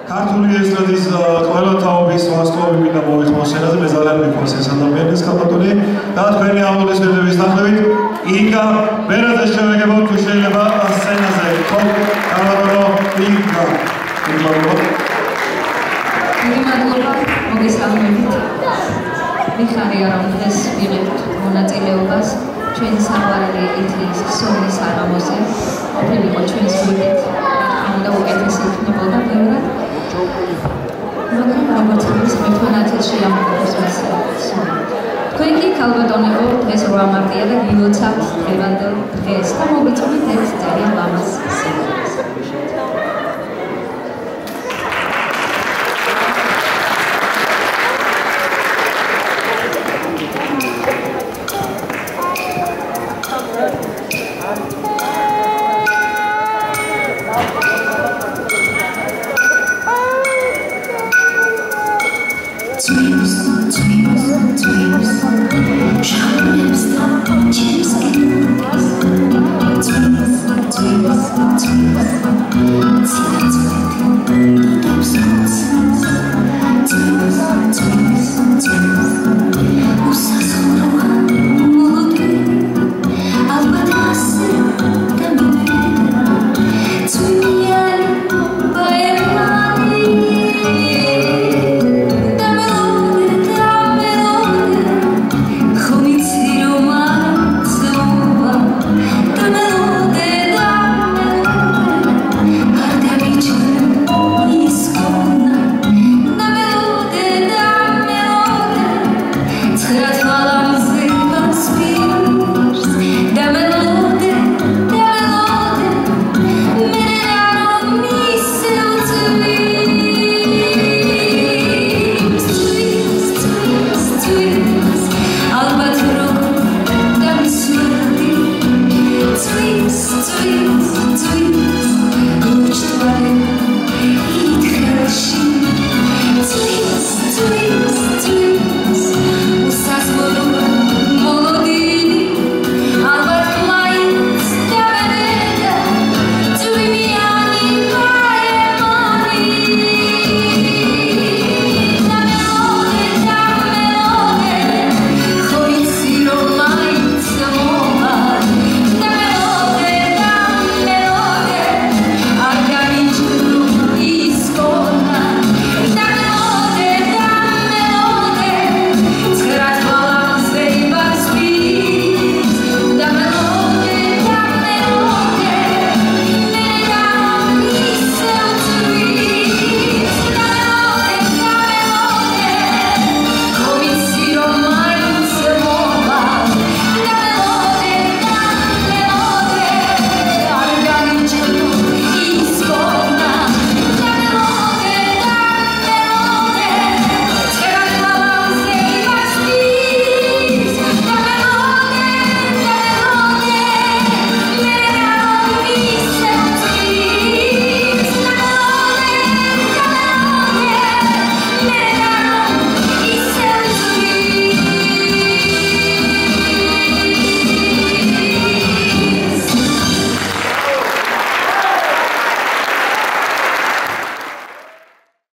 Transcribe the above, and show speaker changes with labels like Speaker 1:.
Speaker 1: ქართული ესტრადის ყველა თაობის ვარსკვლავი მინდა მოიხმოს სცენაზე, მე ძალიან მიყვარს ეს ადამიანის კალბატონი და თქვენი აუდიტორიის თანხლებით იკა ვერაძე შევეგებო თუ შეიძლება სცენაზე ხო კალბატონო იკა
Speaker 2: მადლობა მოგესალმებით მიხარია რომ დღეს ვიღებთ მონაწილეობას ჩვენი საყვარელი ეთნის სონის საღამოზე ყოფილიყო ჩვენს გვერდით უნდა უკეთესი იქნებოდა ბევრად მაგრამ როგორც ის მეთვალათში ამბობს მასალას თქვენ კი ქალბატონებო დღეს 8 მარტია და გილოცავთ დღევანდელ დღეს და მოგიწონით ეს ძალიან ლამაზ სიმღერას
Speaker 3: Twins.